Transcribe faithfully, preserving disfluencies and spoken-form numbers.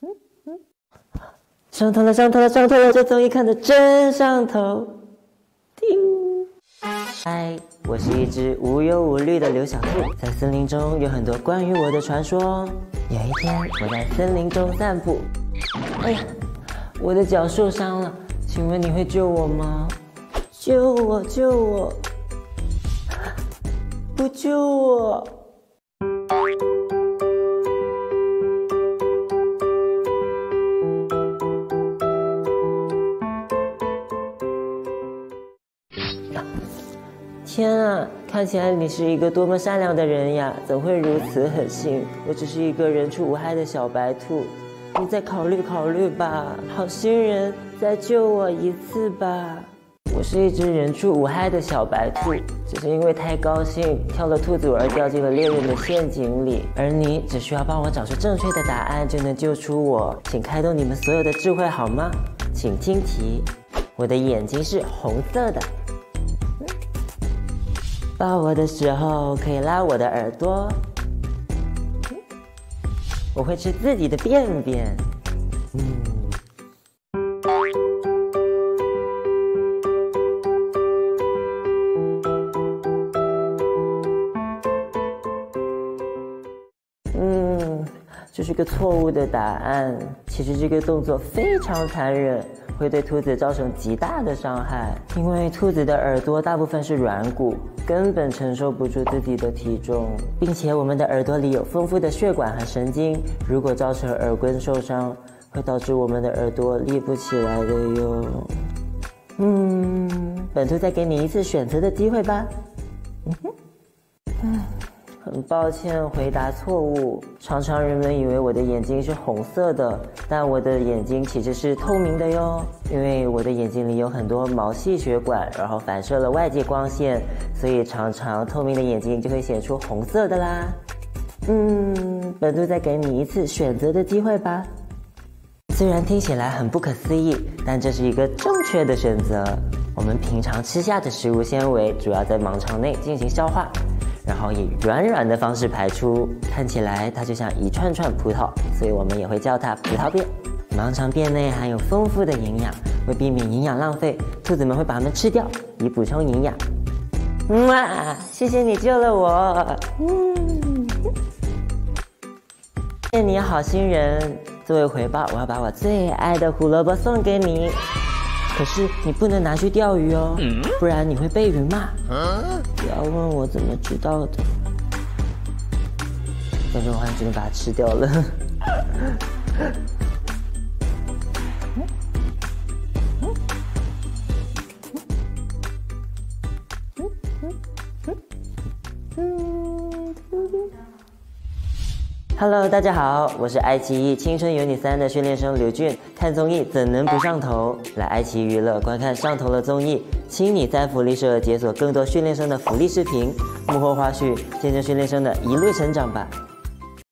上头了，上头了，上头了！这综艺看得真上头。叮！嗨，我是一只无忧无虑的刘小兔，在森林中有很多关于我的传说。有一天，我在森林中散步，哎呀，我的脚受伤了，请问你会救我吗？救我，救我！不救我！天啊，看起来你是一个多么善良的人呀！怎会如此狠心？我只是一个人畜无害的小白兔，你再考虑考虑吧，好心人，再救我一次吧！我是一只人畜无害的小白兔，只是因为太高兴跳了兔子舞而掉进了猎人的陷阱里，而你只需要帮我找出正确的答案就能救出我，请开动你们所有的智慧好吗？请听题，我的眼睛是红色的。抱我的时候可以拉我的耳朵，我会吃自己的便便。嗯，嗯，这是个错误的答案。其实这个动作非常残忍，会对兔子造成极大的伤害，因为兔子的耳朵大部分是软骨，根本承受不住自己的体重，并且我们的耳朵里有丰富的血管和神经，如果造成耳根受伤，会导致我们的耳朵立不起来的哟。嗯，本兔再给你一次选择的机会吧。嗯哼，嗯。很抱歉，回答错误。常常人们以为我的眼睛是红色的，但我的眼睛其实是透明的哟。因为我的眼睛里有很多毛细血管，然后反射了外界光线，所以常常透明的眼睛就会显出红色的啦。嗯，本兔再给你一次选择的机会吧。虽然听起来很不可思议，但这是一个正确的选择。我们平常吃下的食物纤维主要在盲肠内进行消化，然后以软软的方式排出，看起来它就像一串串葡萄，所以我们也会叫它葡萄便。盲肠便内含有丰富的营养，为避免营养浪费，兔子们会把它们吃掉，以补充营养。哇，谢谢你救了我！嗯，谢谢你，好心人。作为回报，我要把我最爱的胡萝卜送给你。可是你不能拿去钓鱼哦，不然你会被鱼骂。不要问我怎么知道的，要不然的话只能把它吃掉了。Hello， 大家好，我是爱奇艺《青春有你三》的训练生刘俊。看综艺怎能不上头？来爱奇艺娱乐观看上头的综艺，请你在福利社解锁更多训练生的福利视频、幕后花絮，见证训练生的一路成长吧。